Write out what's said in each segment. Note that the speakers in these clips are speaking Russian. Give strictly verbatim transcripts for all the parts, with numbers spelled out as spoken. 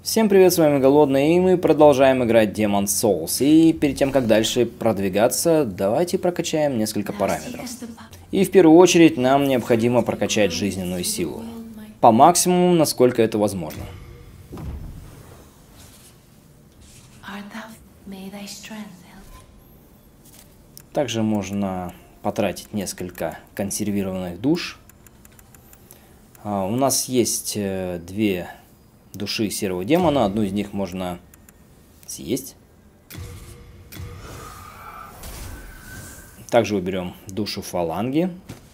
Всем привет, с вами Голодный, и мы продолжаем играть Demon's Souls. И перед тем, как дальше продвигаться, давайте прокачаем несколько параметров. И в первую очередь нам необходимо прокачать жизненную силу. По максимуму, насколько это возможно. Также можно потратить несколько консервированных душ. А, у нас есть э, две души серого демона. Одну из них можно съесть. Также уберем душу фаланги.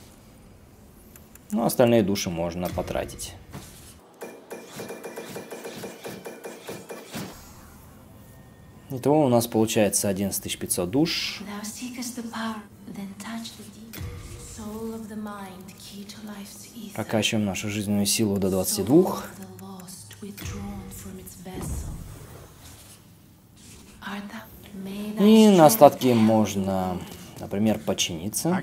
Ну, остальные души можно потратить. Итого у нас получается одиннадцать тысяч пятьсот душ. Прокачиваем нашу жизненную силу до двадцати двух. И на остатки можно, например, починиться.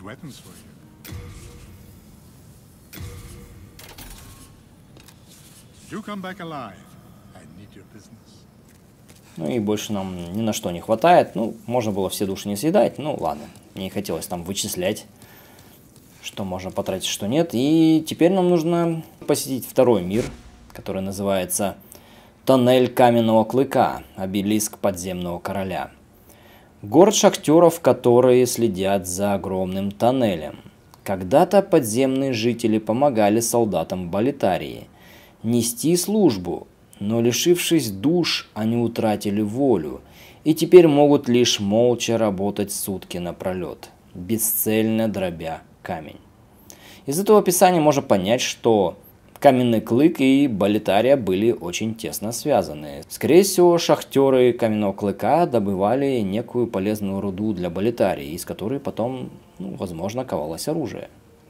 Ну и больше нам ни на что не хватает. Ну, можно было все души не съедать. Ну ладно, мне не хотелось там вычислять, что можно потратить, что нет. И теперь нам нужно посетить второй мир, который называется Тоннель Каменного Клыка, обелиск подземного короля. Город шахтеров, которые следят за огромным тоннелем. Когда-то подземные жители помогали солдатам Болетарии нести службу, но лишившись душ, они утратили волю и теперь могут лишь молча работать сутки напролет, бесцельно дробя камень. Из этого описания можно понять, что Каменный Клык и Болетария были очень тесно связаны. Скорее всего, шахтеры Каменного Клыка добывали некую полезную руду для Болетарии, из которой потом, ну, возможно, ковалось оружие.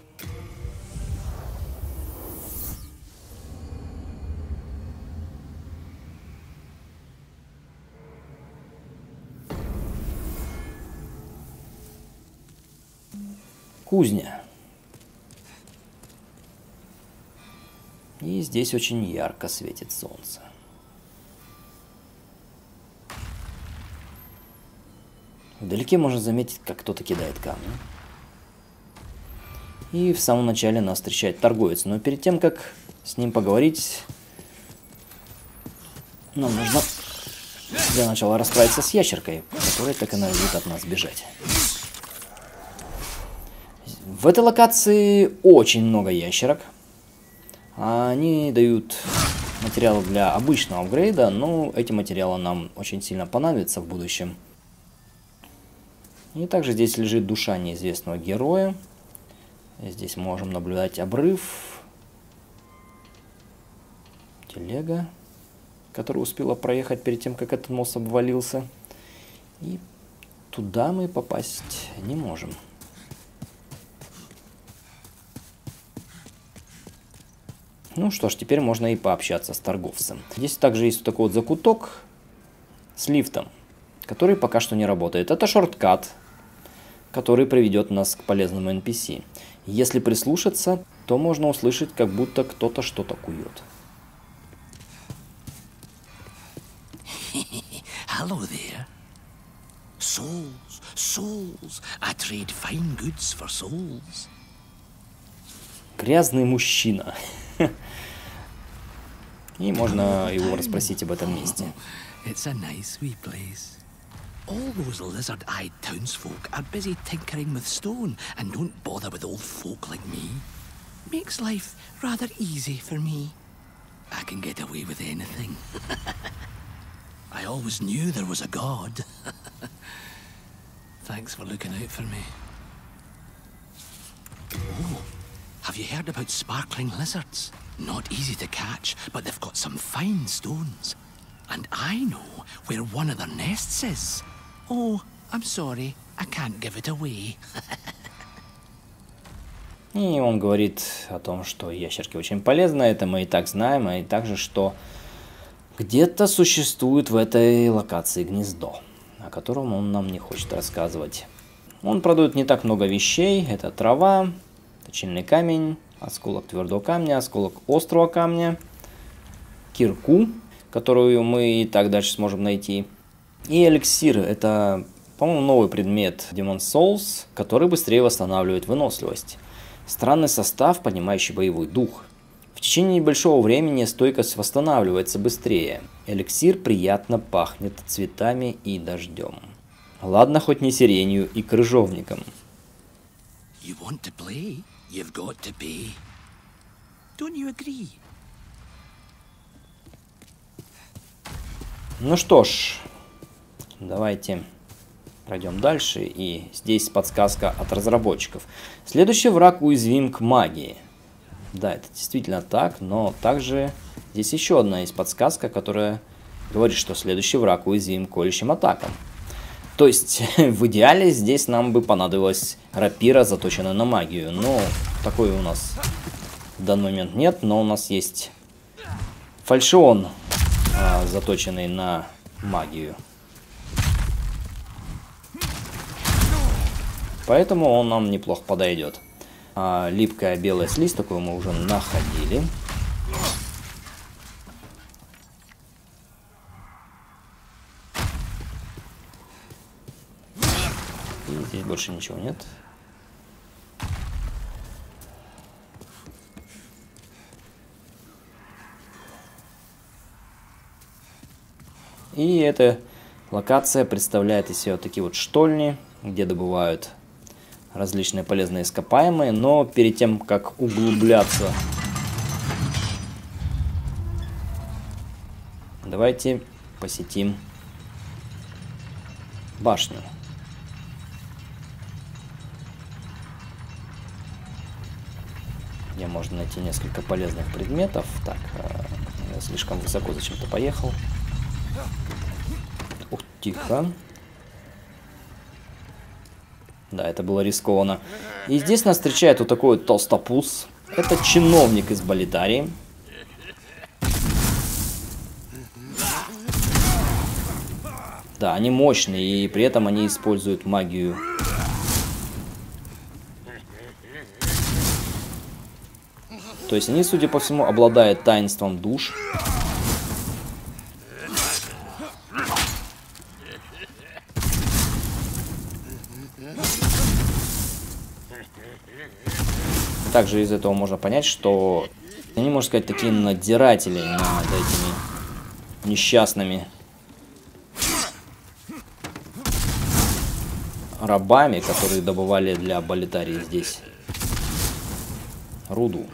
Кузня. И здесь очень ярко светит солнце. Вдалеке можно заметить, как кто-то кидает камни. И в самом начале нас встречает торговец. Но перед тем, как с ним поговорить, нам нужно для начала расправиться с ящеркой, которая так и норовит от нас бежать. В этой локации очень много ящерок. Они дают материалы для обычного апгрейда, но эти материалы нам очень сильно понадобятся в будущем. И также здесь лежит душа неизвестного героя. Здесь можем наблюдать обрыв. Телега, которая успела проехать перед тем, как этот мост обвалился. И туда мы попасть не можем. Ну что ж, теперь можно и пообщаться с торговцем. Здесь также есть вот такой вот закуток с лифтом, который пока что не работает. Это шорткат, который приведет нас к полезному эн пи си. Если прислушаться, то можно услышать, как будто кто-то что-то кует. Hello there. Souls, souls. I trade fine goods for souls. Грязный мужчина. И можно его расспросить об этом месте. It's a nice wee place. All those lizard-eyed townsfolk are busy tinkering with stone and don't bother with old folk like me. Makes life rather easy for me. I can get away with anything. I always knew there was a god. Thanks for looking out for me. Oh. Have you heard about sparkling lizards? Not easy to catch, but they've got some fine stones. And I know where one of their nests is. Oh, I'm sorry, I can't give it away. И он говорит о том, что ящерки очень полезны, это мы и так знаем, и также, что где-то существует в этой локации гнездо, о котором он нам не хочет рассказывать. Он продает не так много вещей, это трава, точильный камень, осколок твердого камня, осколок острого камня, кирку, которую мы и так дальше сможем найти. И эликсир — это, по-моему, новый предмет Demon's Souls, который быстрее восстанавливает выносливость. Странный состав, поднимающий боевой дух. В течение небольшого времени стойкость восстанавливается быстрее. Эликсир приятно пахнет цветами и дождем. Ладно, хоть не сиренью и крыжовником. You want to play, you've got to pay. Don't you agree? Ну что ж, давайте пройдем дальше. И здесь подсказка от разработчиков. Следующий враг уязвим к магии. Да, это действительно так, но также здесь еще одна есть подсказка, которая говорит, что следующий враг уязвим к колющим атакам. То есть, в идеале здесь нам бы понадобилась рапира, заточенная на магию. Но такой у нас в данный момент нет, но у нас есть фальшион, а, заточенный на магию. Поэтому он нам неплохо подойдет. А, липкая белая слизь, такую мы уже находили. И здесь больше ничего нет. И эта локация представляет из себя вот такие вот штольни, где добывают различные полезные ископаемые, но перед тем, как углубляться, давайте посетим башню. Где можно найти несколько полезных предметов. Так, я слишком высоко зачем-то поехал. Ух, тихо. Да, это было рискованно. И здесь нас встречает вот такой вот толстопуз. Это чиновник из Болитарии. Да, они мощные, и при этом они используют магию. То есть они, судя по всему, обладают таинством душ. Также из этого можно понять, что они, можно сказать, такие надзиратели над этими несчастными рабами, которые добывали для Болитарии здесь руду.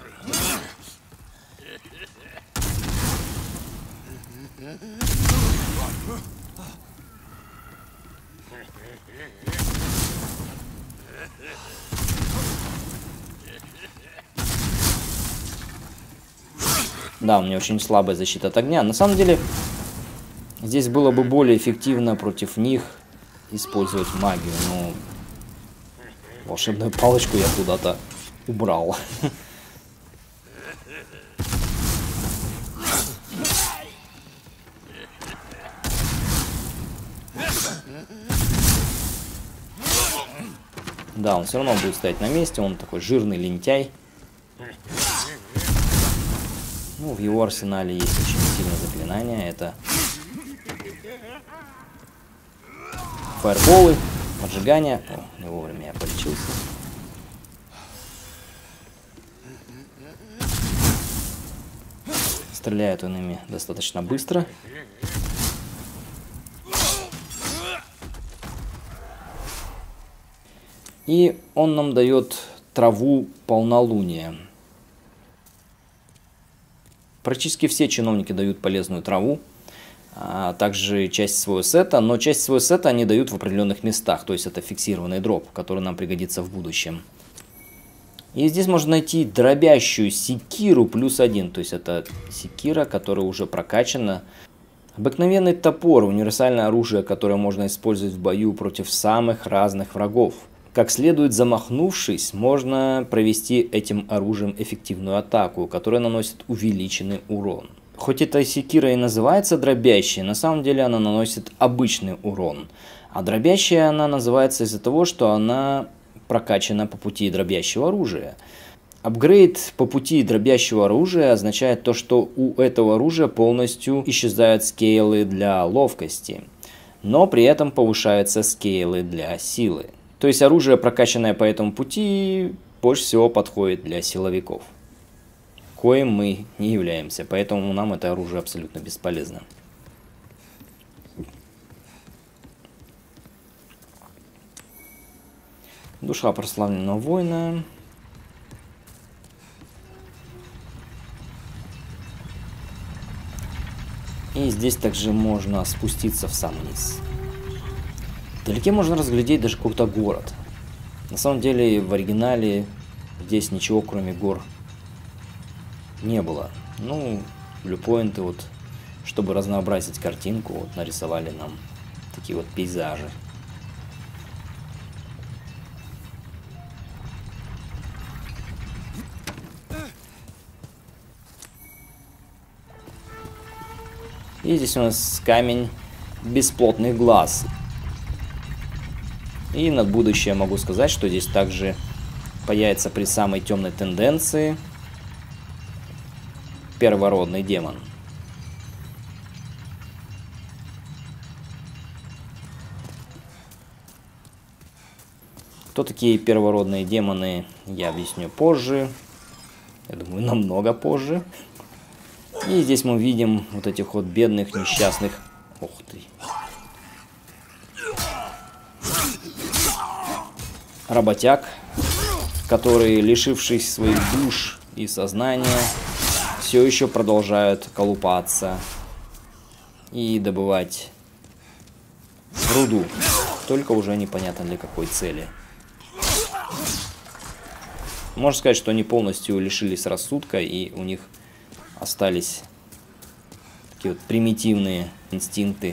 Да, у меня очень слабая защита от огня. На самом деле, здесь было бы более эффективно против них использовать магию, но волшебную палочку я куда-то убрал. Да, он все равно будет стоять на месте, он такой жирный лентяй. Ну, в его арсенале есть очень сильное заклинание. Это фаерболы, поджигание. О, не вовремя я полечился. Стреляет он ими достаточно быстро. И он нам дает траву полнолуния. Практически все чиновники дают полезную траву, а также часть своего сета, но часть своего сета они дают в определенных местах, то есть это фиксированный дроп, который нам пригодится в будущем. И здесь можно найти дробящую секиру плюс один, то есть это секира, которая уже прокачана. Обыкновенный топор, универсальное оружие, которое можно использовать в бою против самых разных врагов. Как следует замахнувшись, можно провести этим оружием эффективную атаку, которая наносит увеличенный урон. Хоть эта секира и называется дробящей, на самом деле она наносит обычный урон. А дробящая она называется из-за того, что она прокачана по пути дробящего оружия. Апгрейд по пути дробящего оружия означает то, что у этого оружия полностью исчезают скейлы для ловкости, но при этом повышаются скейлы для силы. То есть оружие, прокачанное по этому пути, больше всего подходит для силовиков, коим мы не являемся, поэтому нам это оружие абсолютно бесполезно. Душа прославленного воина. И здесь также можно спуститься в сам низ. Вдалеке можно разглядеть даже какой-то город. На самом деле в оригинале здесь ничего кроме гор не было. Ну, блюпоинты вот, чтобы разнообразить картинку, вот нарисовали нам такие вот пейзажи. И здесь у нас камень бесплотных глаз. И на будущее могу сказать, что здесь также появится при самой темной тенденции первородный демон. Кто такие первородные демоны, я объясню позже. Я думаю, намного позже. И здесь мы видим вот этих вот бедных, несчастных... Ух ты. Работяг, которые, лишившись своих душ и сознания, все еще продолжают колупаться и добывать руду. Только уже непонятно для какой цели. Можно сказать, что они полностью лишились рассудка, и у них остались такие вот примитивные инстинкты.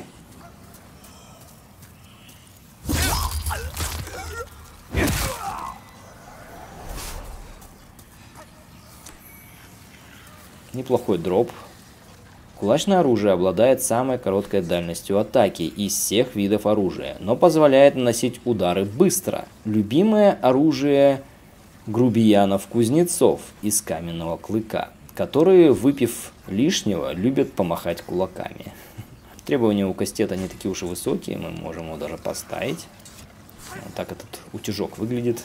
Неплохой дроп. Кулачное оружие обладает самой короткой дальностью атаки из всех видов оружия, но позволяет наносить удары быстро. Любимое оружие грубиянов-кузнецов из каменного клыка, которые, выпив лишнего, любят помахать кулаками. Требования у кастета не такие уж и высокие, мы можем его даже поставить. Вот так этот утюжок выглядит.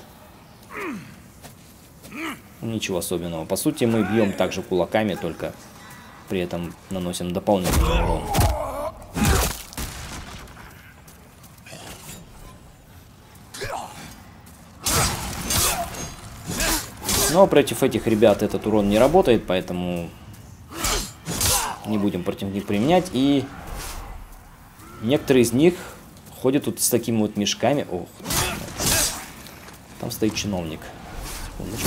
Ничего особенного. По сути, мы бьем также кулаками, только при этом наносим дополнительный урон. Но против этих ребят этот урон не работает, поэтому не будем против них применять. И некоторые из них ходят тут с такими вот мешками. Ох, там стоит чиновник. Секундочку.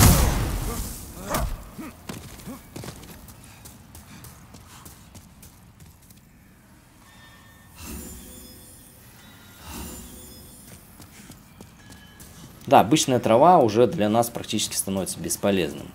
Да, обычная трава уже для нас практически становится бесполезным.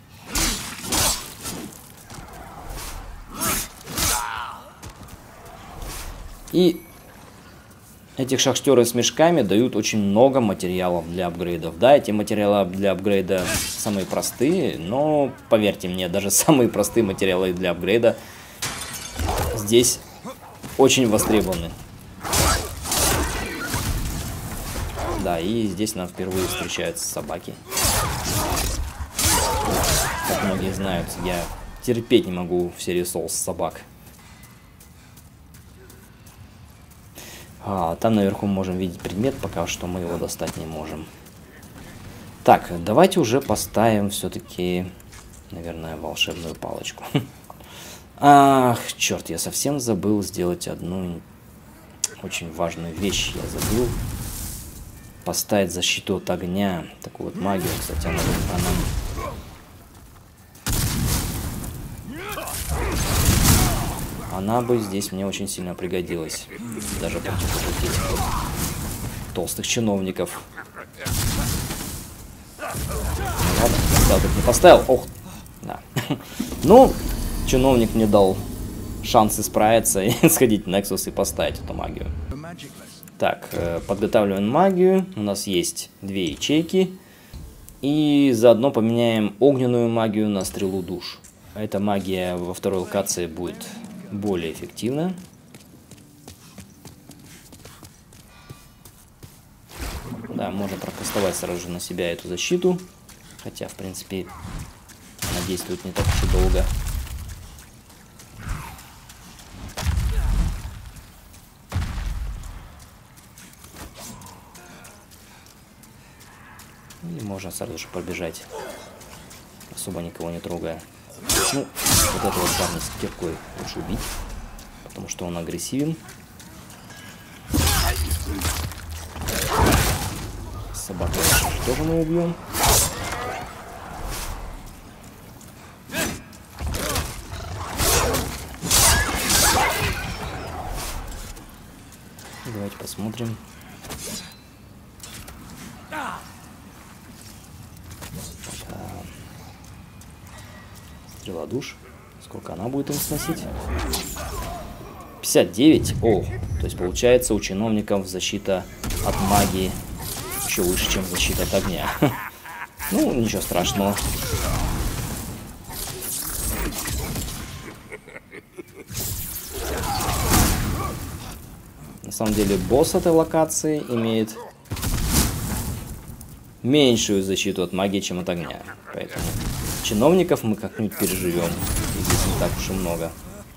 И этих шахтеры с мешками дают очень много материалов для апгрейдов. Да, эти материалы для апгрейда самые простые, но поверьте мне, даже самые простые материалы для апгрейда здесь очень востребованы. Да, и здесь нам впервые встречаются собаки. Как многие знают, я терпеть не могу в серии Souls собак. А, там наверху мы можем видеть предмет, пока что мы его достать не можем. Так, давайте уже поставим все-таки, наверное, волшебную палочку. Ах, черт, я совсем забыл сделать одну очень важную вещь. Я забыл поставить защиту от огня. Такую вот магию, кстати, она, она, она бы здесь мне очень сильно пригодилась. Даже против этих вот толстых чиновников. Ладно, поставил, так не поставил. Ох, да. Ну, чиновник мне дал шанс исправиться и сходить в Nexus и поставить эту магию. Так, подготавливаем магию. У нас есть две ячейки. И заодно поменяем огненную магию на стрелу душ. Эта магия во второй локации будет более эффективна. Да, можно прокастовать сразу же на себя эту защиту. Хотя, в принципе, она действует не так уж и долго. И можно сразу же пробежать, особо никого не трогая. Ну, вот этого парня с киркой лучше убить, потому что он агрессивен. Собаку тоже мы убьем. Давайте посмотрим. Стрела душ. Сколько она будет им сносить? пятьдесят девять. О, то есть получается у чиновников защита от магии еще выше, чем защита от огня. Ну, ничего страшного. На самом деле босс этой локации имеет меньшую защиту от магии, чем от огня. Поэтому чиновников мы как-нибудь переживем. Их здесь не так уж и много.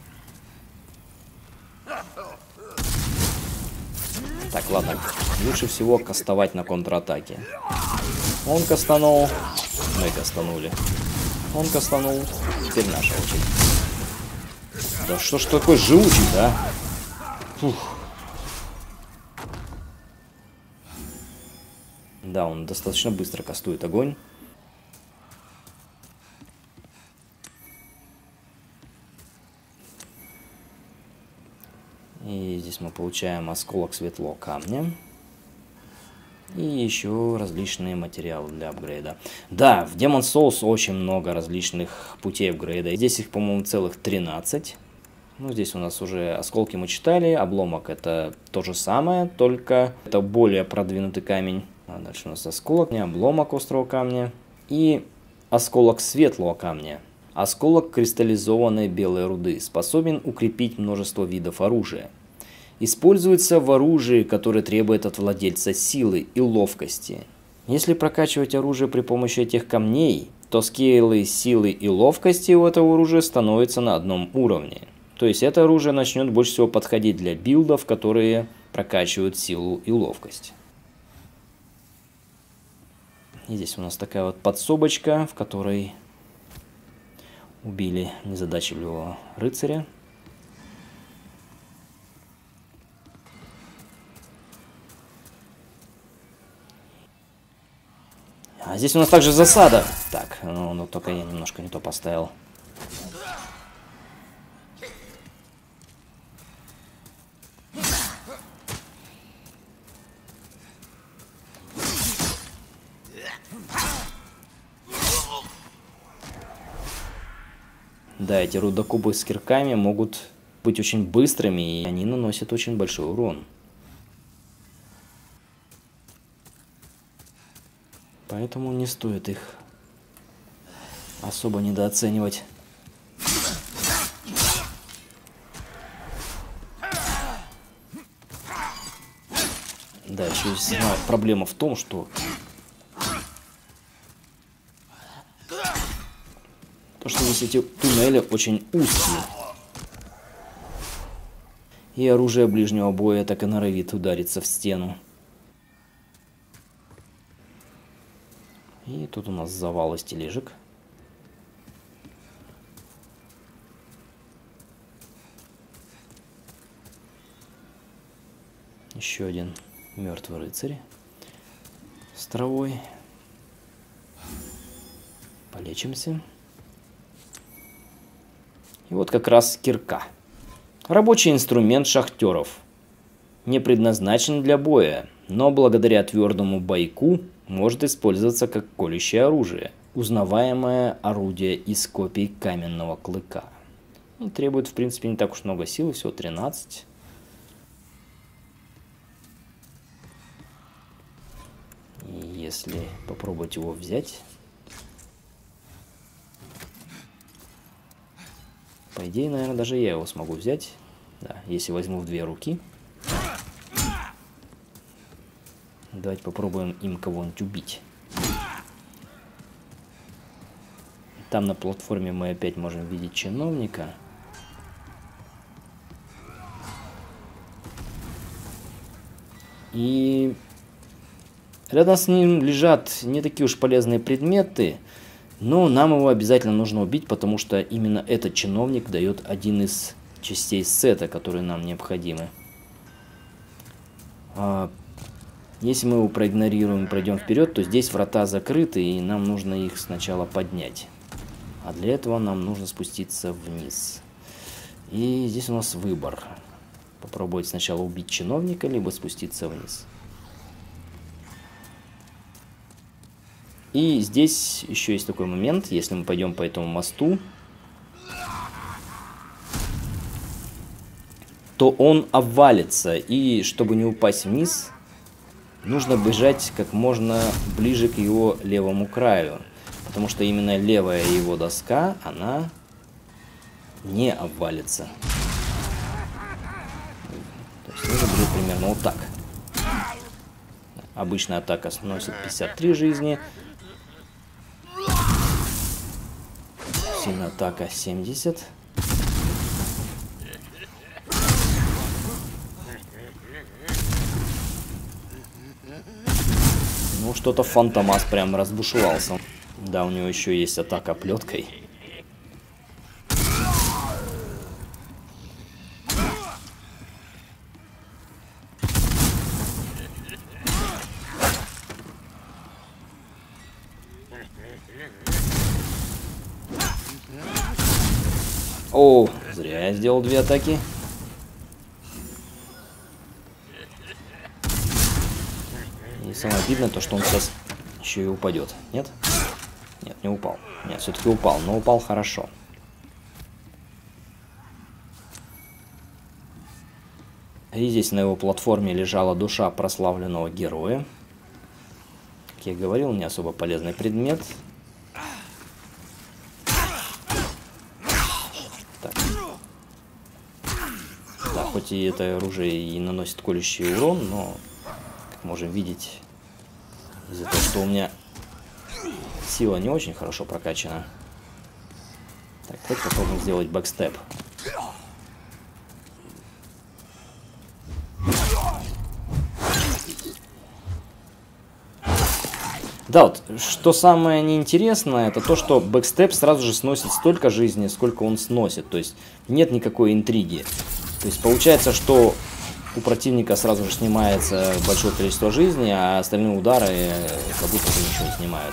Так, ладно. Лучше всего кастовать на контратаке. Он кастанул. Мы кастанули. Он кастанул. Теперь наша очередь. Да что ж такой живучий, да? Фух. Да, он достаточно быстро кастует огонь. И здесь мы получаем осколок светлого камня. И еще различные материалы для апгрейда. Да, в Demon's Souls очень много различных путей апгрейда. Здесь их, по-моему, целых тринадцать. Ну, здесь у нас уже осколки мы читали. Обломок это то же самое, только это более продвинутый камень. А дальше у нас осколок, не обломок острого камня. И осколок светлого камня. Осколок кристаллизованной белой руды. Способен укрепить множество видов оружия. Используется в оружии, которое требует от владельца силы и ловкости. Если прокачивать оружие при помощи этих камней, то скейлы силы и ловкости у этого оружия становятся на одном уровне. То есть это оружие начнет больше всего подходить для билдов, которые прокачивают силу и ловкость. И здесь у нас такая вот подсобочка, в которой убили незадачливого рыцаря. А здесь у нас также засада. Так, ну, ну только я немножко не то поставил. Да, эти рудокубы с кирками могут быть очень быстрыми, и они наносят очень большой урон. Поэтому не стоит их особо недооценивать. Да, еще есть проблема в том, что то, что здесь эти туннели очень узкие. И оружие ближнего боя так и норовит удариться в стену. И тут у нас завал из тележек. Еще один мертвый рыцарь с травой. Полечимся. И вот как раз кирка. Рабочий инструмент шахтеров. Не предназначен для боя, но благодаря твердому бойку может использоваться как колющее оружие. Узнаваемое орудие из копий каменного клыка. И требует, в принципе, не так уж много сил, всего тринадцать. И если попробовать его взять. По идее, наверное, даже я его смогу взять. Да, если возьму в две руки. Давайте попробуем им кого-нибудь убить. Там на платформе мы опять можем видеть чиновника. И рядом с ним лежат не такие уж полезные предметы, но нам его обязательно нужно убить, потому что именно этот чиновник дает один из частей сета, которые нам необходимы. Если мы его проигнорируем и пройдем вперед, то здесь врата закрыты, и нам нужно их сначала поднять. А для этого нам нужно спуститься вниз. И здесь у нас выбор. Попробовать сначала убить чиновника, либо спуститься вниз. И здесь еще есть такой момент. Если мы пойдем по этому мосту, то он обвалится. И чтобы не упасть вниз, нужно бежать как можно ближе к его левому краю. Потому что именно левая его доска, она не обвалится. То есть нужно бежать примерно вот так. Обычная атака сносит пятьдесят три жизни. Сильная атака семьдесят. Ну, что-то Фантомас прям разбушевался. Да, у него еще есть атака плеткой. О, зря я сделал две атаки. И самое обидное то, что он сейчас еще и упадет. Нет? Нет, не упал. Нет, все-таки упал, но упал хорошо. И здесь на его платформе лежала душа прославленного героя. Как я говорил, не особо полезный предмет. Так. Да, хоть и это оружие и наносит колющий урон, но, как можем видеть, из-за того, что у меня сила не очень хорошо прокачана. Так, давайте попробуем сделать бэкстеп. Да, вот, что самое неинтересное, это то, что бэкстеп сразу же сносит столько жизни, сколько он сносит. То есть нет никакой интриги. То есть получается, что у противника сразу же снимается большое количество жизни, а остальные удары как будто бы ничего не снимают.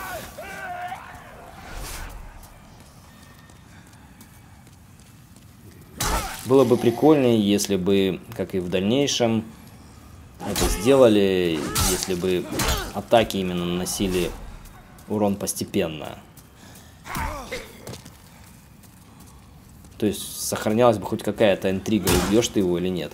Было бы прикольнее, если бы, как и в дальнейшем, это сделали, если бы атаки именно наносили урон постепенно. То есть сохранялась бы хоть какая-то интрига, убьешь ты его или нет.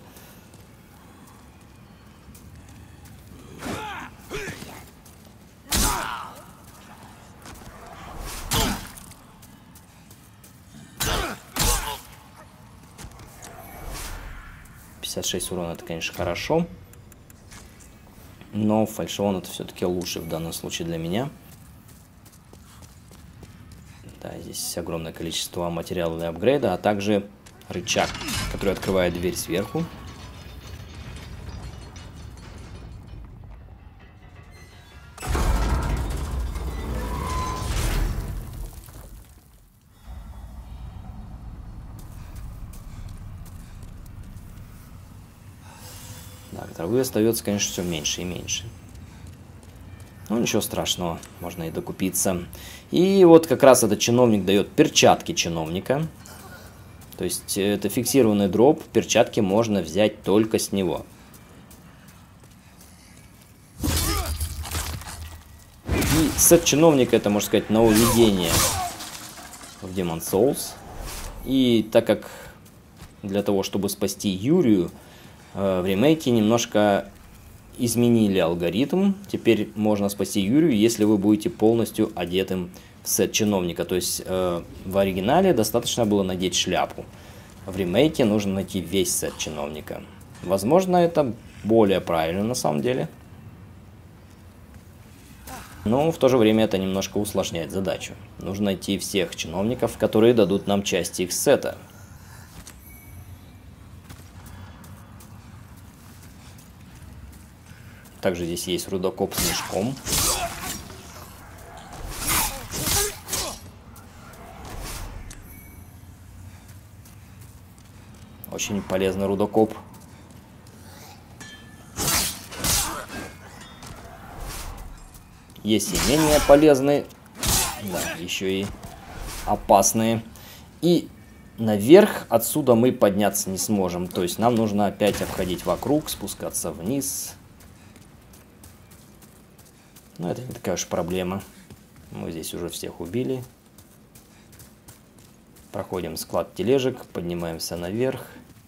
пятьдесят шесть урона, это, конечно, хорошо. Но фальшион это все-таки лучше в данном случае для меня. Да, здесь огромное количество материала для апгрейда, а также рычаг, который открывает дверь сверху. Да, травы остается, конечно, все меньше и меньше. Ну, ничего страшного, можно и докупиться. И вот как раз этот чиновник дает перчатки чиновника. То есть это фиксированный дроп, перчатки можно взять только с него. И сет чиновника, это, можно сказать, нововведение в Demon's Souls. И так как для того, чтобы спасти Юрию, в ремейке немножко изменили алгоритм. Теперь можно спасти Юрию, если вы будете полностью одетым в сет чиновника. То есть э, в оригинале достаточно было надеть шляпу. В ремейке нужно найти весь сет чиновника. Возможно, это более правильно на самом деле. Но в то же время это немножко усложняет задачу. Нужно найти всех чиновников, которые дадут нам части их сета. Также здесь есть рудокоп с мешком. Очень полезный рудокоп. Есть и менее полезные, да, еще и опасные. И наверх отсюда мы подняться не сможем. То есть нам нужно опять обходить вокруг, спускаться вниз. Но это не такая уж проблема. Мы здесь уже всех убили. Проходим склад тележек, поднимаемся наверх.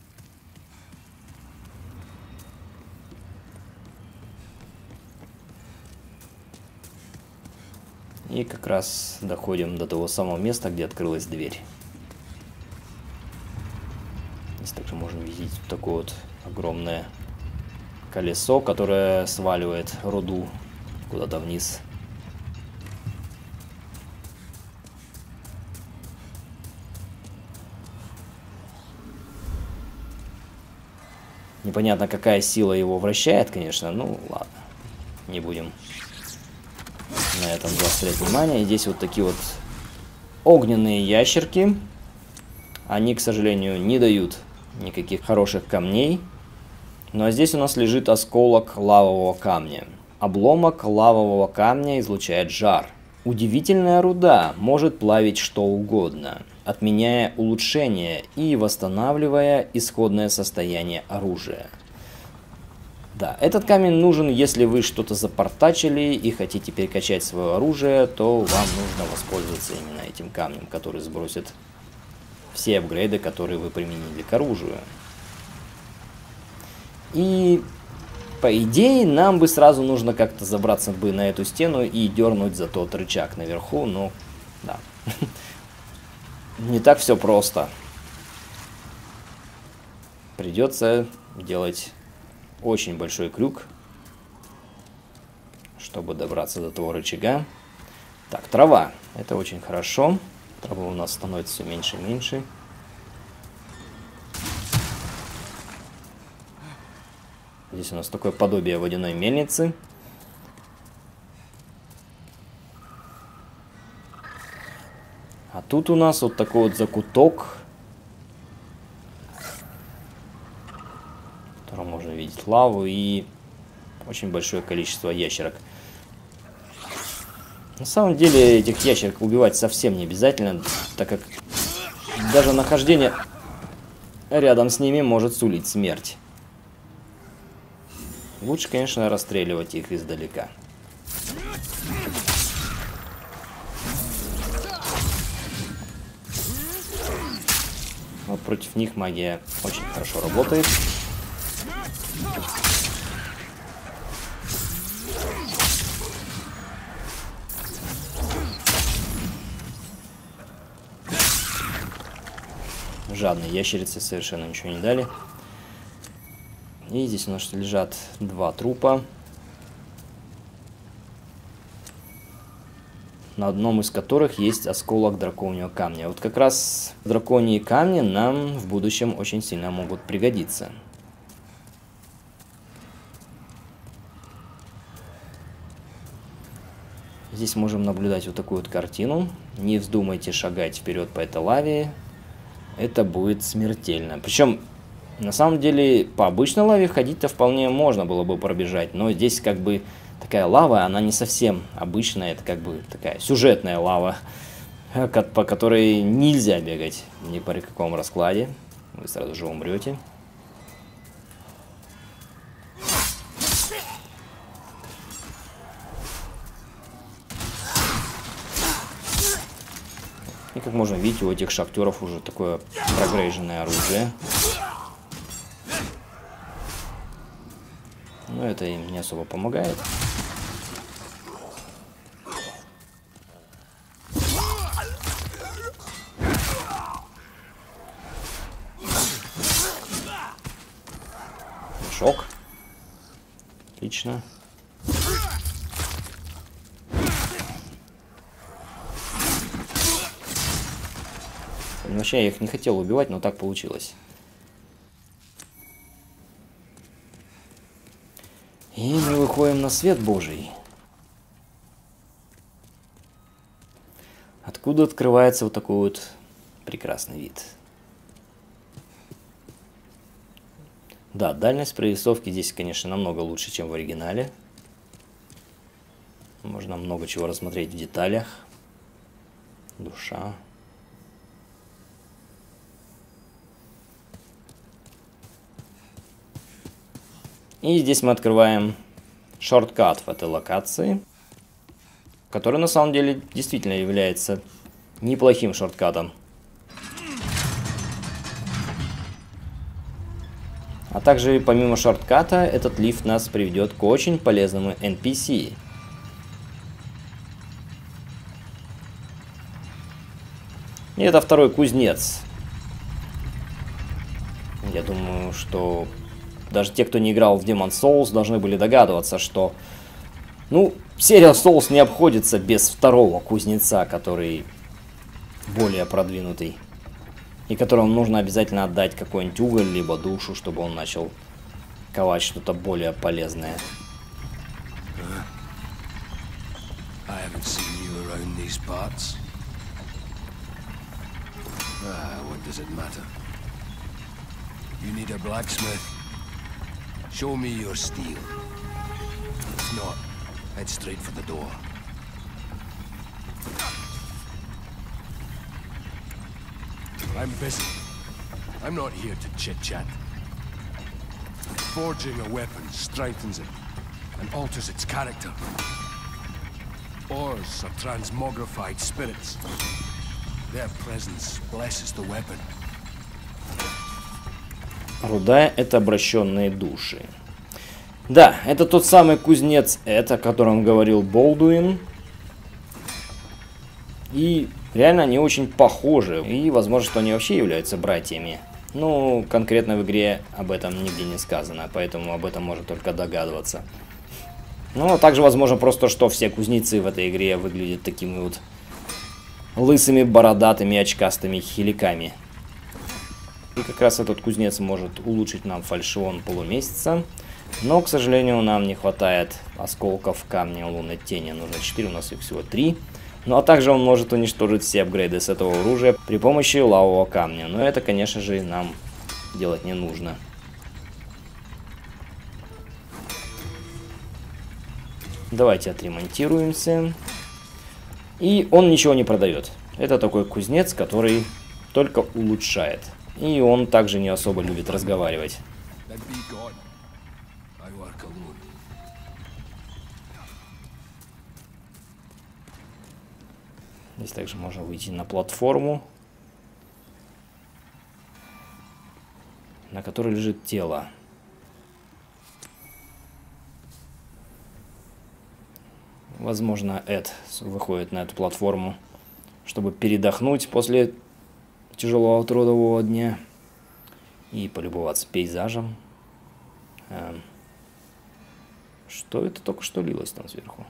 И как раз доходим до того самого места, где открылась дверь. Здесь также можно видеть такое вот огромное колесо, которое сваливает руду куда-то вниз. Непонятно, какая сила его вращает, конечно. Ну, ладно, не будем на этом заострять внимание. И здесь вот такие вот огненные ящерки. Они, к сожалению, не дают никаких хороших камней. Ну а здесь у нас лежит осколок лавового камня. Обломок лавового камня излучает жар. Удивительная руда может плавить что угодно, отменяя улучшение и восстанавливая исходное состояние оружия. Да, этот камень нужен, если вы что-то запортачили и хотите перекачать свое оружие, то вам нужно воспользоваться именно этим камнем, который сбросит все апгрейды, которые вы применили к оружию. И по идее нам бы сразу нужно как-то забраться бы на эту стену и дернуть за тот рычаг наверху, но да, не так все просто. Придется делать очень большой крюк, чтобы добраться до того рычага. Так, трава. Это очень хорошо. Травы у нас становится все меньше и меньше. Здесь у нас такое подобие водяной мельницы. А тут у нас вот такой вот закуток, в котором можно видеть лаву и очень большое количество ящерок. На самом деле этих ящерок убивать совсем не обязательно, так как даже нахождение рядом с ними может сулить смерть. Лучше, конечно, расстреливать их издалека. Вот против них магия очень хорошо работает. Жадные ящерицы совершенно ничего не дали. И здесь у нас лежат два трупа. На одном из которых есть осколок драконьего камня. Вот как раз драконьи камни нам в будущем очень сильно могут пригодиться. Здесь можем наблюдать вот такую вот картину. Не вздумайте шагать вперед по этой лаве. Это будет смертельно. Причем, на самом деле, по обычной лаве ходить-то вполне можно было бы пробежать. Но здесь как бы такая лава, она не совсем обычная. Это как бы такая сюжетная лава, по которой нельзя бегать ни при каком раскладе. Вы сразу же умрете. И как можно видеть, у этих шахтеров уже такое прогрейженное оружие. Но это им не особо помогает. Шок. Отлично. Вообще я их не хотел убивать, но так получилось. И мы выходим на свет Божий. Откуда открывается вот такой вот прекрасный вид. Да, дальность прорисовки здесь, конечно, намного лучше, чем в оригинале. Можно много чего рассмотреть в деталях. Душа. И здесь мы открываем шорткат в этой локации, который на самом деле действительно является неплохим шорткатом. А также помимо шортката этот лифт нас приведет к очень полезному эн пи си. И это второй кузнец. Я думаю, что даже те, кто не играл в Demon's Souls, должны были догадываться, что, ну, серия Souls не обходится без второго кузнеца, который более продвинутый. И которому нужно обязательно отдать какой-нибудь уголь, либо душу, чтобы он начал ковать что-то более полезное. Show me your steel. If not, head straight for the door. I'm busy. I'm not here to chit-chat. Forging a weapon strengthens it and alters its character. Ores are transmogrified spirits. Their presence blesses the weapon. Руда — это обращенные души. Да, это тот самый кузнец, это, о котором говорил Болдуин. И реально они очень похожи. И возможно, что они вообще являются братьями. Ну, конкретно в игре об этом нигде не сказано, поэтому об этом можно только догадываться. Ну, также возможно просто, что все кузнецы в этой игре выглядят такими вот лысыми, бородатыми, очкастыми хиликами. И как раз этот кузнец может улучшить нам фальшион полумесяца. Но, к сожалению, нам не хватает осколков камня лунной тени. Нужно четыре, у нас их всего три. Ну а также он может уничтожить все апгрейды с этого оружия при помощи лавового камня. Но это, конечно же, нам делать не нужно. Давайте отремонтируемся. И он ничего не продает. Это такой кузнец, который только улучшает. И он также не особо любит разговаривать. Здесь также можно выйти на платформу, на которой лежит тело. Возможно, Эд выходит на эту платформу, чтобы передохнуть после тяжелого трудового дня и полюбоваться пейзажем. Эм, что это только что лилось там сверху?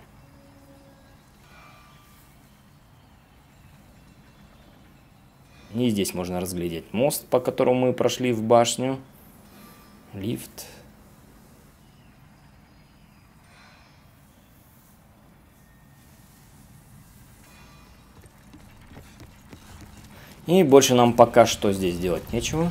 И здесь можно разглядеть мост, по которому мы прошли в башню. Лифт. И больше нам пока что здесь делать нечего.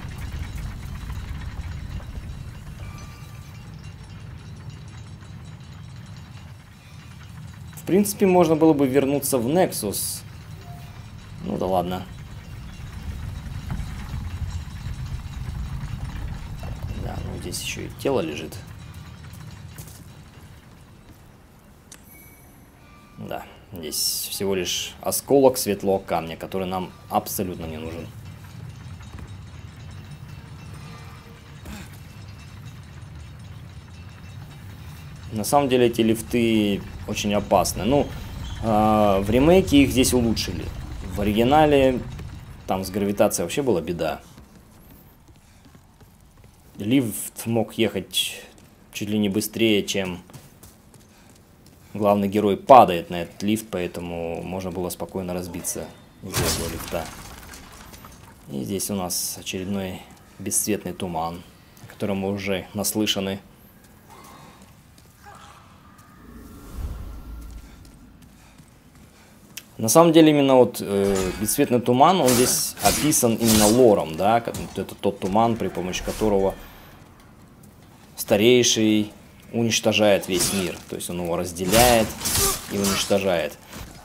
В принципе, можно было бы вернуться в Nexus. Ну да ладно. Да, ну здесь еще и тело лежит. Да. Здесь всего лишь осколок светлого камня, который нам абсолютно не нужен. На самом деле эти лифты очень опасны. Ну, э, в ремейке их здесь улучшили. В оригинале там с гравитацией вообще была беда. Лифт мог ехать чуть ли не быстрее, чем главный герой падает на этот лифт, поэтому можно было спокойно разбиться из-за этого лифта. И здесь у нас очередной бесцветный туман, о котором мы уже наслышаны. На самом деле именно вот э, бесцветный туман, он здесь описан именно лором, да, это тот туман, при помощи которого старейший уничтожает весь мир, то есть он его разделяет и уничтожает.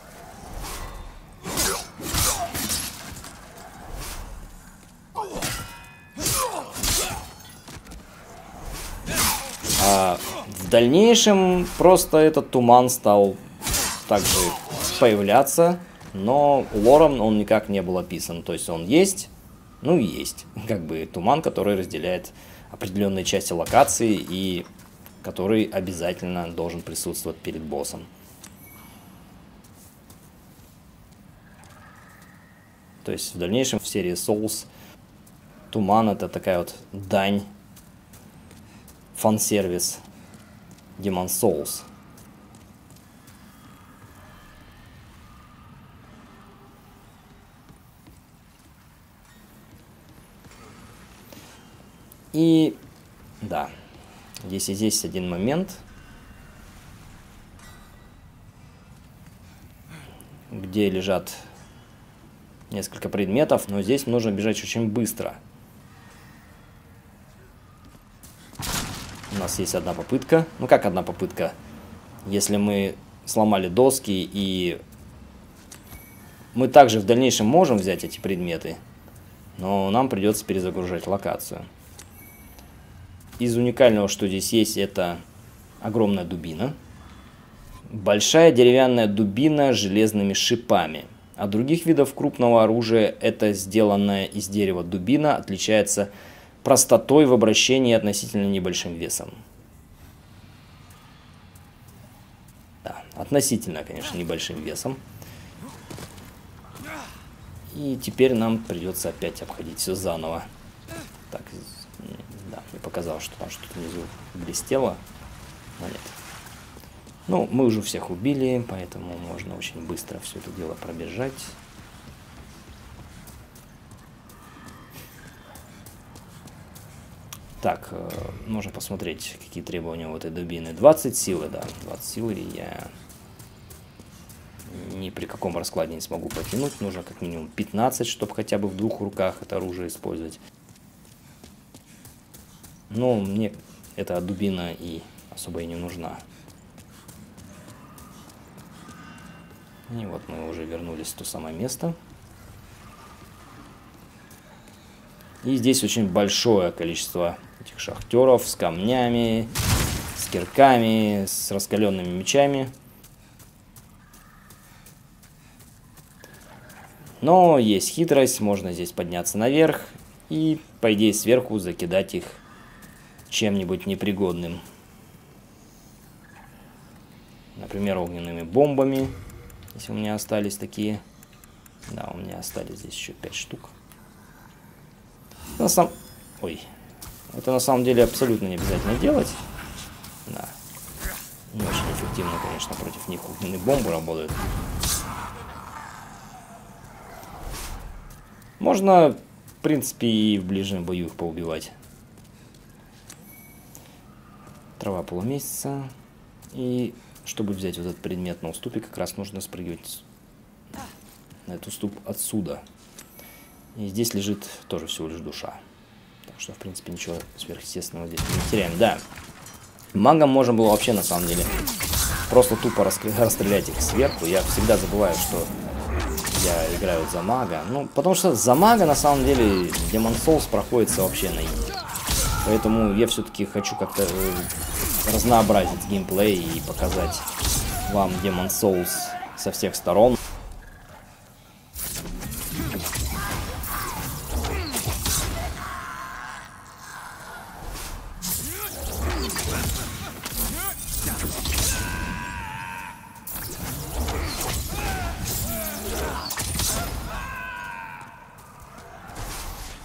А в дальнейшем просто этот туман стал также появляться, но лором он никак не был описан. То есть он есть, ну и есть. Как бы туман, который разделяет определенные части локации и который обязательно должен присутствовать перед боссом. То есть в дальнейшем в серии Souls туман — это такая вот дань, фан-сервис Demon's Souls. И да, здесь и здесь один момент, где лежат несколько предметов, но здесь нужно бежать очень быстро. У нас есть одна попытка. Ну как одна попытка? Если мы сломали доски, и мы также в дальнейшем можем взять эти предметы, но нам придется перезагружать локацию. Из уникального, что здесь есть, это огромная дубина. Большая деревянная дубина с железными шипами. От других видов крупного оружия эта сделанная из дерева дубина отличается простотой в обращении и относительно небольшим весом. Да, относительно, конечно, небольшим весом. И теперь нам придется опять обходить все заново. Так, да, мне показалось, что там что-то внизу блестело, но нет. Ну, мы уже всех убили, поэтому можно очень быстро все это дело пробежать. Так, э, можно посмотреть, какие требования у этой дубины. двадцать силы, да, двадцать силы я ни при каком раскладе не смогу потянуть. Нужно как минимум пятнадцать, чтобы хотя бы в двух руках это оружие использовать. Но мне эта дубина и особо и не нужна. И вот мы уже вернулись в то самое место. И здесь очень большое количество этих шахтеров с камнями, с кирками, с раскаленными мечами. Но есть хитрость, можно здесь подняться наверх и, по идее, сверху закидать их чем-нибудь непригодным. Например, огненными бомбами, если у меня остались такие. Да, у меня остались здесь еще пять штук. На сам... Ой. Это на самом деле абсолютно не обязательно делать. Да. Не очень эффективно, конечно, против них огненные бомбы работают. Можно, в принципе, и в ближнем бою их поубивать. Трава полумесяца. И чтобы взять вот этот предмет на уступе, как раз нужно спрыгивать на этот уступ отсюда. И здесь лежит тоже всего лишь душа. Так что, в принципе, ничего сверхъестественного здесь не теряем. Да, магом можно было вообще, на самом деле, просто тупо расстрелять их сверху. Я всегда забываю, что я играю за мага. Ну, потому что за мага, на самом деле, Demon's Souls проходится вообще на изи. Поэтому я все-таки хочу как-то разнообразить геймплей и показать вам Demon's Souls со всех сторон.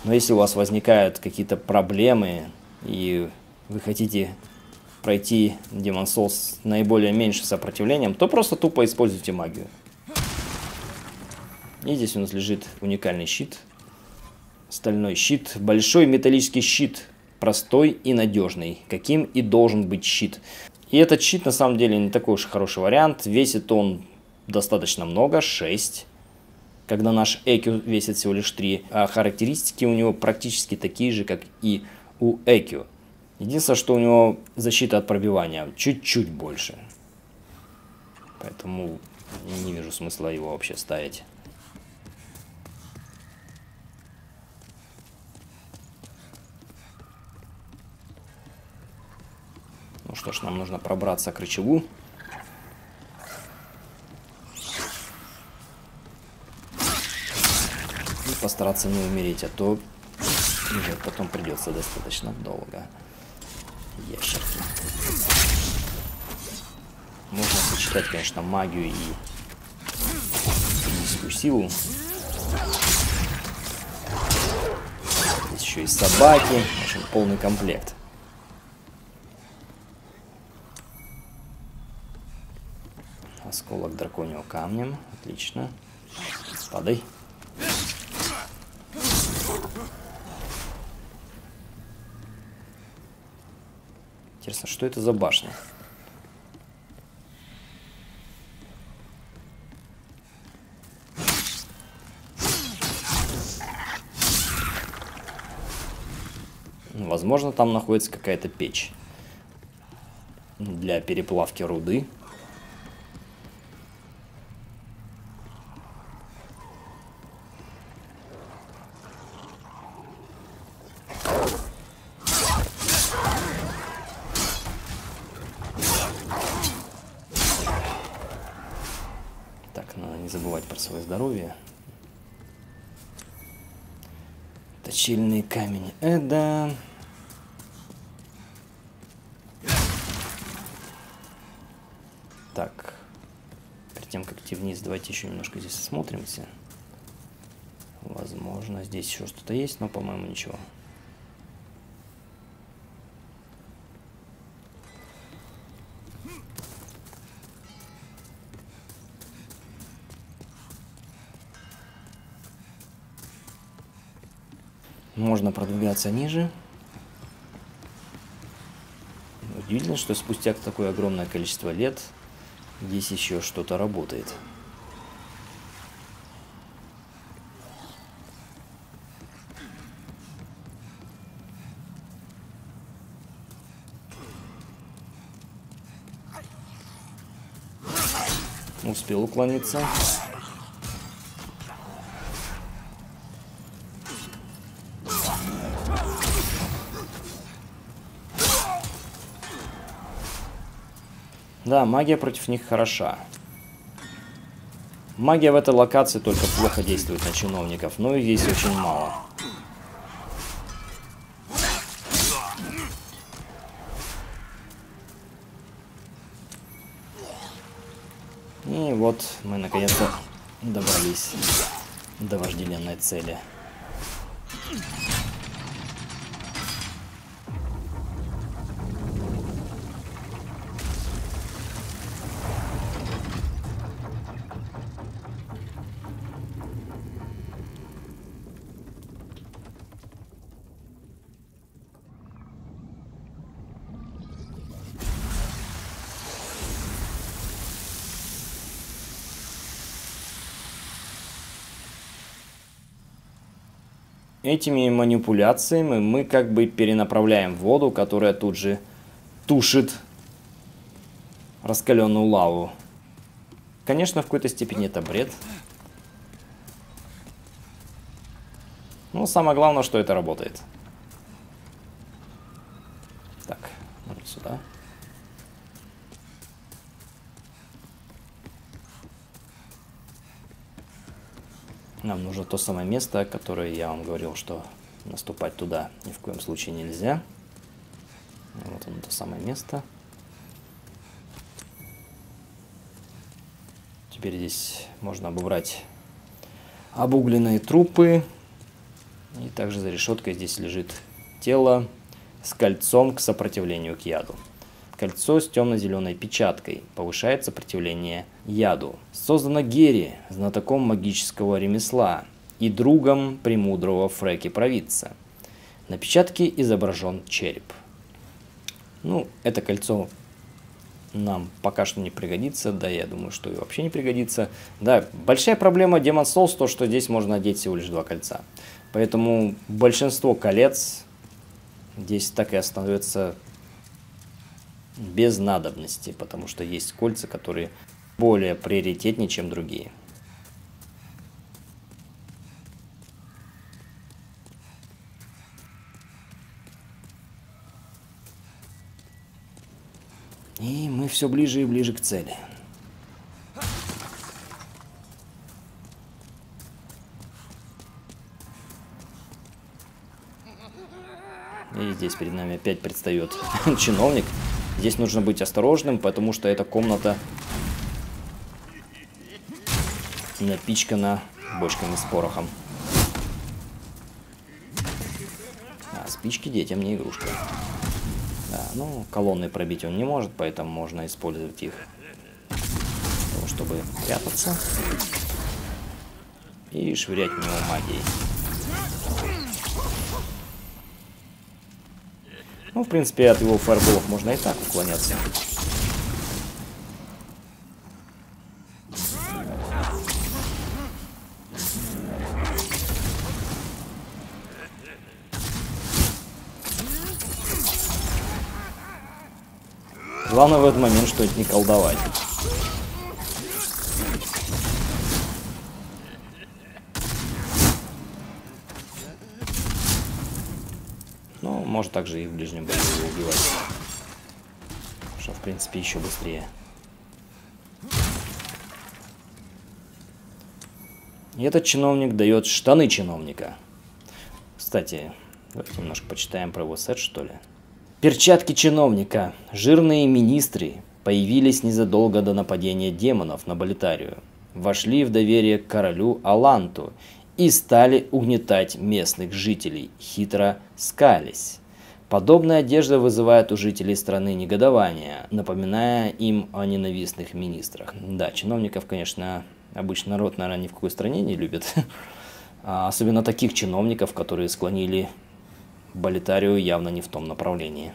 Но если у вас возникают какие-то проблемы, и вы хотите пройти Demon's Souls с наиболее меньшим сопротивлением, то просто тупо используйте магию. И здесь у нас лежит уникальный щит. Стальной щит. Большой металлический щит. Простой и надежный. Каким и должен быть щит. И этот щит на самом деле не такой уж хороший вариант. Весит он достаточно много. шесть. Когда наш Экю весит всего лишь три. А характеристики у него практически такие же, как и у Экю. Единственное, что у него защита от пробивания чуть-чуть больше. Поэтому не вижу смысла его вообще ставить. Ну что ж, нам нужно пробраться к рычагу. И постараться не умереть, а то уже потом придется достаточно долго. Ящерки. Можно сочетать, конечно, магию и физическую силу. Здесь еще и собаки. В общем, полный комплект. Осколок драконьего камня. Отлично. Падай. Интересно, что это за башня? Возможно, там находится какая-то печь для переплавки руды. Надо не забывать про свое здоровье. Точильный камень Эда. Так. Перед тем, как идти вниз, давайте еще немножко здесь осмотримся. Возможно, здесь еще что-то есть, но, по-моему, ничего. Можно продвигаться ниже. Удивительно, что спустя такое огромное количество лет здесь еще что-то работает. Успел уклониться. Да, магия против них хороша. Магия в этой локации только плохо действует на чиновников, но и здесь очень мало. И вот мы наконец-то добрались до вожделенной цели. Этими манипуляциями мы как бы перенаправляем воду, которая тут же тушит раскаленную лаву. Конечно, в какой-то степени это бред. Но самое главное, что это работает. Так, вот сюда. Нам нужно то самое место, которое я вам говорил, что наступать туда ни в коем случае нельзя. Вот оно, то самое место. Теперь здесь можно обобрать обугленные трупы. И также за решеткой здесь лежит тело с кольцом к сопротивлению к яду. Кольцо с темно-зеленой печаткой повышает сопротивление яду. Создано Герри, знатоком магического ремесла и другом премудрого Фреки-провидца. На печатке изображен череп. Ну, это кольцо нам пока что не пригодится, да, я думаю, что и вообще не пригодится. Да, большая проблема Demon's Souls то, что здесь можно надеть всего лишь два кольца. Поэтому большинство колец здесь так и остается без надобности, потому что есть кольца, которые более приоритетнее, чем другие. И мы все ближе и ближе к цели. И здесь перед нами опять предстает чиновник. Здесь нужно быть осторожным, потому что эта комната напичкана бочками с порохом. А спички детям не игрушка. Да, ну, колонны пробить он не может, поэтому можно использовать их для того, чтобы прятаться и швырять в него магией. Ну, в принципе, от его фаерболов можно и так уклоняться. Главное в этот момент что-нибудь не колдовать. Ну, может также и в ближнем бою его убивать. Что, в принципе, еще быстрее. И этот чиновник дает штаны чиновника. Кстати, давайте немножко почитаем про его сет, что ли. Перчатки чиновника. Жирные министры появились незадолго до нападения демонов на Болитарию, вошли в доверие к королю Аланту и стали угнетать местных жителей, хитро скались. Подобная одежда вызывает у жителей страны негодование, напоминая им о ненавистных министрах. Да, чиновников, конечно, обычно народ, наверное, ни в какой стране не любит. Особенно таких чиновников, которые склонили Болитарию явно не в том направлении.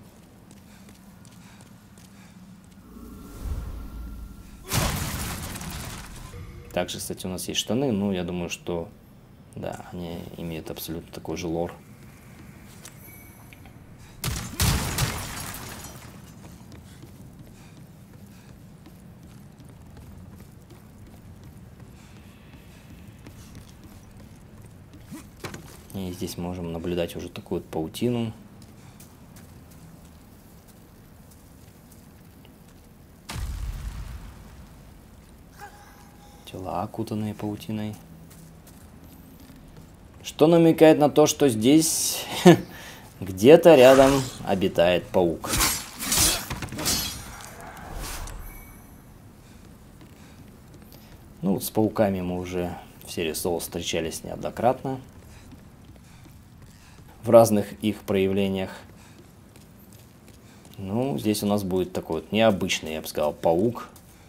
Также, кстати, у нас есть штаны, но я думаю, что да, они имеют абсолютно такой же лор. И здесь можем наблюдать уже такую вот паутину. Тела, окутанные паутиной. Что намекает на то, что здесь где-то рядом обитает паук. Ну, с пауками мы уже в серии Souls встречались неоднократно. В разных их проявлениях. Ну, здесь у нас будет такой вот необычный, я бы сказал, паук.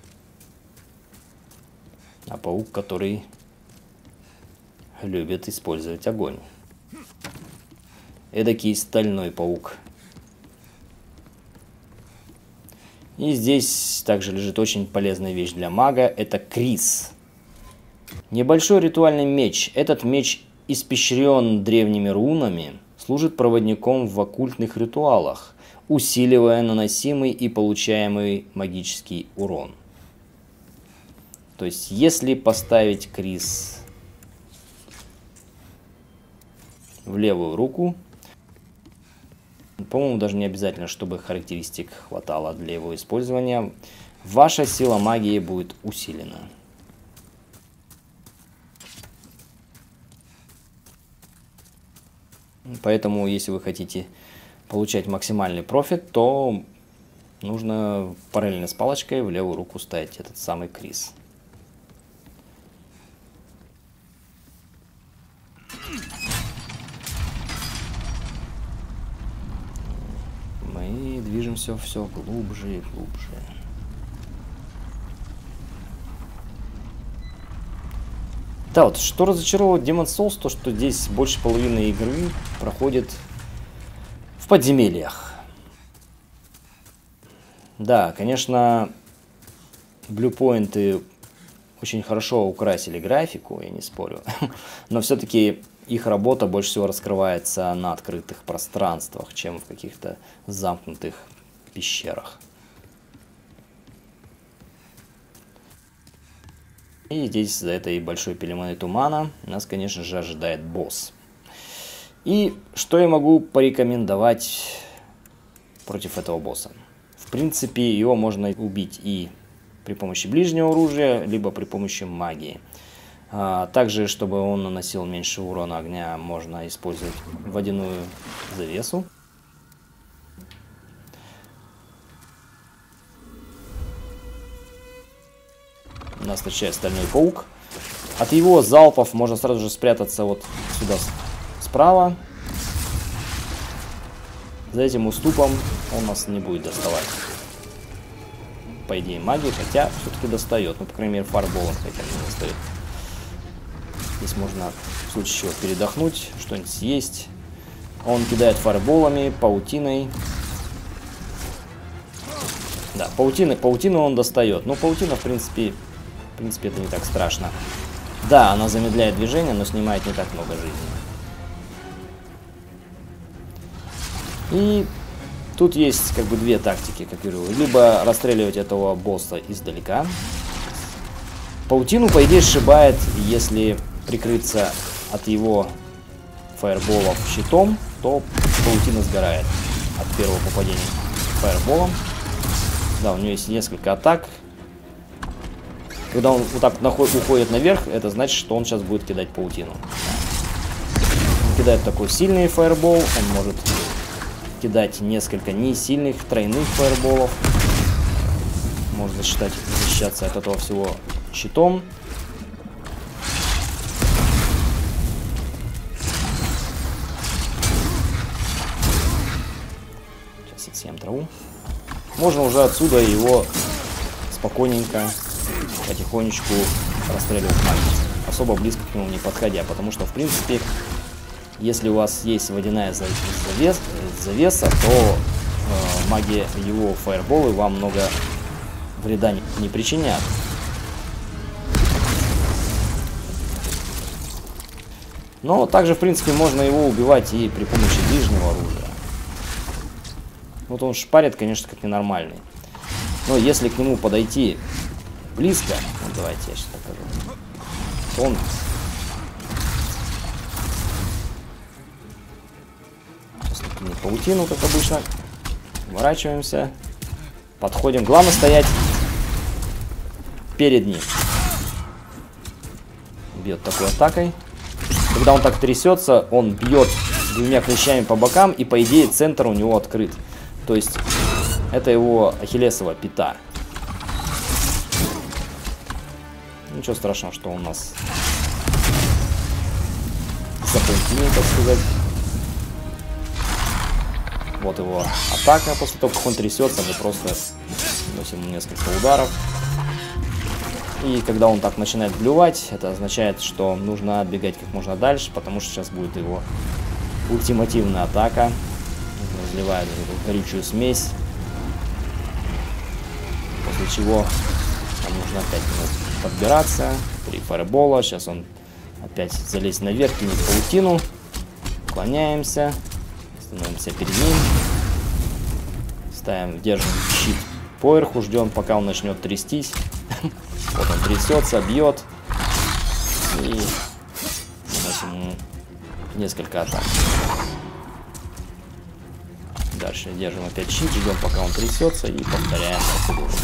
А паук, который любит использовать огонь. Эдакий стальной паук. И здесь также лежит очень полезная вещь для мага. Это крис. Небольшой ритуальный меч. Этот меч испещрен древними рунами, служит проводником в оккультных ритуалах, усиливая наносимый и получаемый магический урон. То есть, если поставить крис в левую руку, по-моему, даже не обязательно, чтобы характеристик хватало для его использования, ваша сила магии будет усилена. Поэтому, если вы хотите получать максимальный профит, то нужно параллельно с палочкой в левую руку ставить этот самый крис. движемся все глубже и глубже. Да, вот что разочаровывает Demon's Souls, то что здесь больше половины игры проходит в подземельях. Да, конечно, Bluepoint очень хорошо украсили графику, я не спорю, но все-таки их работа больше всего раскрывается на открытых пространствах, чем в каких-то замкнутых пещерах. И здесь за этой большой пеленой тумана нас, конечно же, ожидает босс. И что я могу порекомендовать против этого босса? В принципе, его можно убить и при помощи ближнего оружия, либо при помощи магии. А также, чтобы он наносил меньше урона огня, можно использовать водяную завесу. Нас встречает стальной паук. От его залпов можно сразу же спрятаться вот сюда справа. За этим уступом он нас не будет доставать. По идее магии, хотя все-таки достает. Ну, по крайней мере, фарболом хотя бы не достает. Здесь можно в случае чего передохнуть, что-нибудь съесть. Он кидает фарболами, паутиной. Да, паутины, паутину он достает. Ну, паутина, в принципе... В принципе, это не так страшно. Да, она замедляет движение, но снимает не так много жизни. И тут есть как бы две тактики, как я говорю. Либо расстреливать этого босса издалека. Паутину, по идее, сшибает, если прикрыться от его фаерболов щитом, то паутина сгорает от первого попадения фаерболом. Да, у него есть несколько атак. Когда он вот так уходит наверх, это значит, что он сейчас будет кидать паутину. Он кидает такой сильный фаербол, он может кидать несколько не сильных, тройных фаерболов. Может засчитать, защищаться от этого всего щитом. Сейчас я съем траву. Можно уже отсюда его спокойненько, потихонечку расстреливать магию, особо близко к нему не подходя, потому что, в принципе, если у вас есть водяная завес, завеса, то э, магия, его фаерболы вам много вреда не, не причинят. Но также, в принципе, можно его убивать и при помощи ближнего оружия. Вот он шпарит, конечно, как ненормальный. Но если к нему подойти близко, ну, давайте я сейчас покажу, он сейчас накинет паутину, как обычно, поворачиваемся, подходим, главное стоять перед ним, бьет такой атакой, когда он так трясется, он бьет двумя клещами по бокам, и по идее центр у него открыт, то есть это его ахиллесова пята. Ничего страшного, что у нас запомнил, так сказать. Вот его атака. После того, как он трясется, мы просто наносим ему несколько ударов. И когда он так начинает блювать, это означает, что нужно отбегать как можно дальше, потому что сейчас будет его ультимативная атака. Разливает эту горючую смесь. После чего нам нужно опять минут подбираться. Три фаербола. Сейчас он опять залезет наверх, кинет паутину. Уклоняемся. Становимся перед ним. Ставим, держим щит поверху. Ждем, пока он начнет трястись. Вот он трясется, бьет. И наносим ему несколько атак. Дальше держим опять щит. Ждем, пока он трясется. И повторяем процедуру.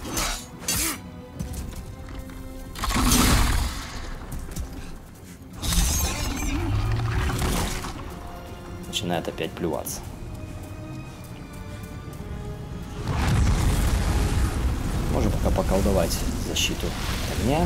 Начинает опять плюваться. Можно пока поколдовать защиту огня.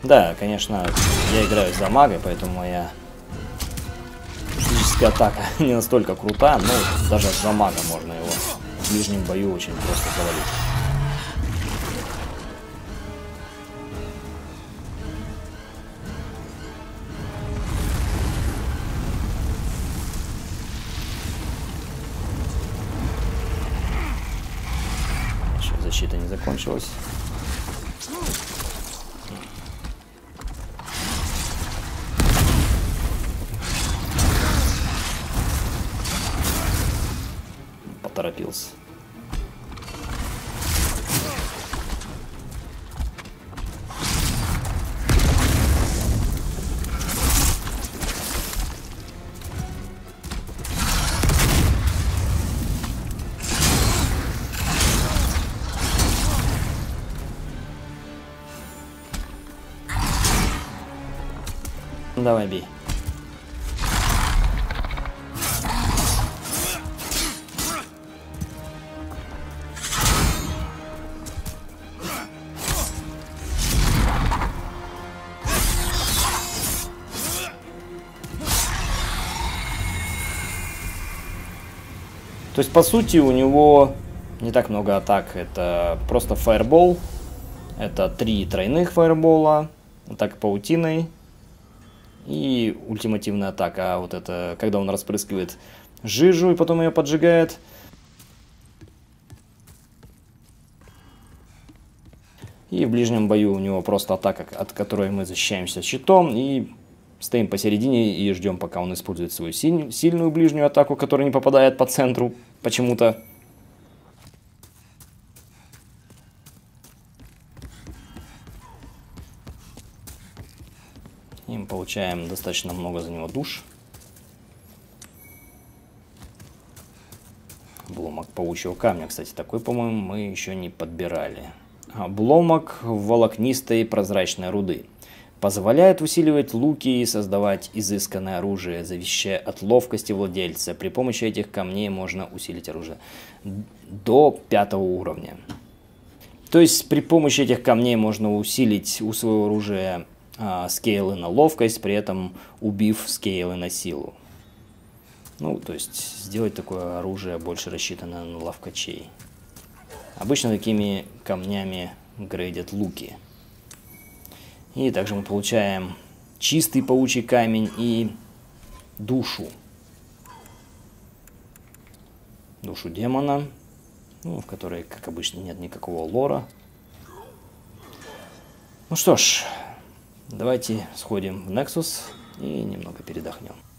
Да, конечно, я играю за мага, поэтому моя физическая атака не настолько крута, но даже за мага можно его в ближнем бою очень просто завалить. Еще защита не закончилась. Поторопился. Давай, бей. То есть, по сути, у него не так много атак. Это просто фаербол. Это три тройных фаербола. Атака паутиной. И ультимативная атака. А вот это, когда он распрыскивает жижу и потом ее поджигает. И в ближнем бою у него просто атака, от которой мы защищаемся щитом. И стоим посередине и ждем, пока он использует свою силь, сильную ближнюю атаку, которая не попадает по центру почему-то. И мы получаем достаточно много за него душ. Обломок паучьего камня, кстати, такой, по-моему, мы еще не подбирали. Обломок волокнистой прозрачной руды. Позволяет усиливать луки и создавать изысканное оружие, зависящее от ловкости владельца. При помощи этих камней можно усилить оружие до пятого уровня. То есть при помощи этих камней можно усилить у своего оружия а, скейлы на ловкость, при этом убив скейлы на силу. Ну, то есть сделать такое оружие больше рассчитанное на ловкачей. Обычно такими камнями грейдят луки. И также мы получаем чистый паучий камень и душу. Душу демона, ну, в которой, как обычно, нет никакого лора. Ну что ж, давайте сходим в Nexus и немного передохнем.